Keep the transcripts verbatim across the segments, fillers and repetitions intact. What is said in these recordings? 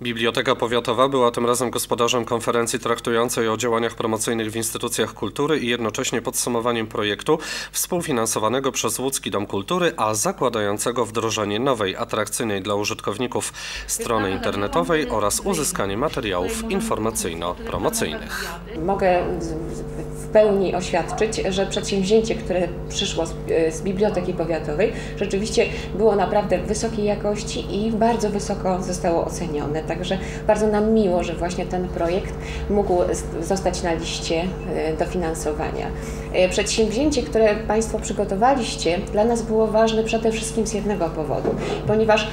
Biblioteka Powiatowa była tym razem gospodarzem konferencji traktującej o działaniach promocyjnych w instytucjach kultury i jednocześnie podsumowaniem projektu współfinansowanego przez Łódzki Dom Kultury, a zakładającego wdrożenie nowej, atrakcyjnej dla użytkowników strony internetowej oraz uzyskanie materiałów informacyjno-promocyjnych. Mogę w pełni oświadczyć, że przedsięwzięcie, które przyszło z, z Biblioteki Powiatowej, rzeczywiście było naprawdę wysokiej jakości i bardzo wysoko zostało ocenione. Także bardzo nam miło, że właśnie ten projekt mógł zostać na liście dofinansowania. Przedsięwzięcie, które Państwo przygotowaliście, dla nas było ważne przede wszystkim z jednego powodu, ponieważ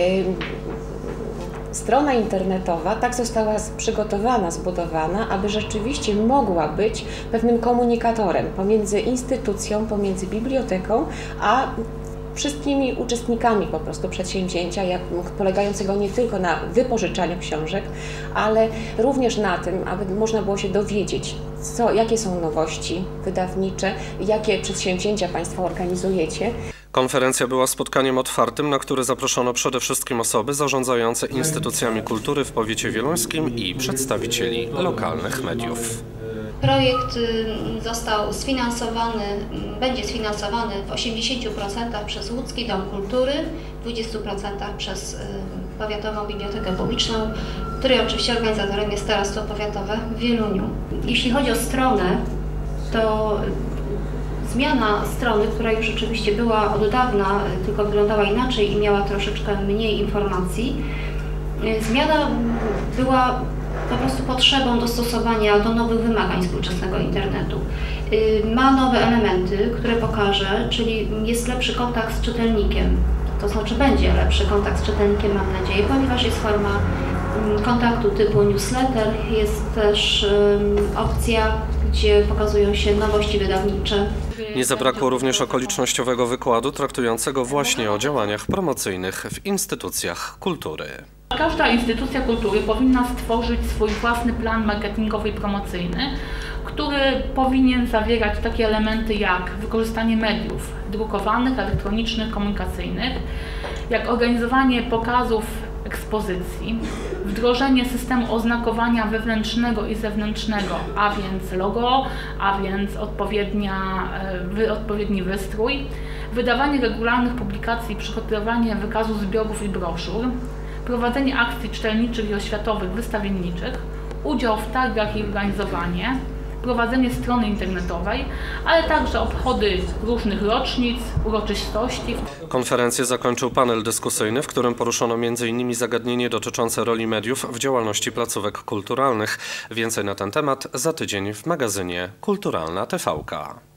strona internetowa tak została przygotowana, zbudowana, aby rzeczywiście mogła być pewnym komunikatorem pomiędzy instytucją, pomiędzy biblioteką, a wszystkimi uczestnikami po prostu przedsięwzięcia, jak, polegającego nie tylko na wypożyczaniu książek, ale również na tym, aby można było się dowiedzieć, co, jakie są nowości wydawnicze, jakie przedsięwzięcia Państwo organizujecie. Konferencja była spotkaniem otwartym, na które zaproszono przede wszystkim osoby zarządzające instytucjami kultury w powiecie wieluńskim i przedstawicieli lokalnych mediów. Projekt został sfinansowany, będzie sfinansowany w osiemdziesięciu procentach przez Łódzki Dom Kultury, w dwudziestu procentach przez Powiatową Bibliotekę Publiczną, której oczywiście organizatorem jest Starostwo Powiatowe w Wieluniu. Jeśli chodzi o stronę, to zmiana strony, która już rzeczywiście była od dawna, tylko wyglądała inaczej i miała troszeczkę mniej informacji, zmiana była po prostu potrzebą dostosowania do nowych wymagań współczesnego internetu. Ma nowe elementy, które pokażę, czyli jest lepszy kontakt z czytelnikiem, to znaczy będzie lepszy kontakt z czytelnikiem, mam nadzieję, ponieważ jest forma kontaktu typu newsletter, jest też opcja, gdzie pokazują się nowości wydawnicze. Nie zabrakło również okolicznościowego wykładu traktującego właśnie o działaniach promocyjnych w instytucjach kultury. Każda instytucja kultury powinna stworzyć swój własny plan marketingowy i promocyjny, który powinien zawierać takie elementy jak wykorzystanie mediów drukowanych, elektronicznych, komunikacyjnych, jak organizowanie pokazów ekspozycji, wdrożenie systemu oznakowania wewnętrznego i zewnętrznego, a więc logo, a więc odpowiednia, odpowiedni wystrój, wydawanie regularnych publikacji, przygotowywanie wykazu zbiorów i broszur, prowadzenie akcji czytelniczych i oświatowych, wystawienniczych, udział w targach i organizowanie, prowadzenie strony internetowej, ale także obchody różnych rocznic, uroczystości. Konferencję zakończył panel dyskusyjny, w którym poruszono między innymi zagadnienie dotyczące roli mediów w działalności placówek kulturalnych. Więcej na ten temat za tydzień w magazynie Kulturalna T V K.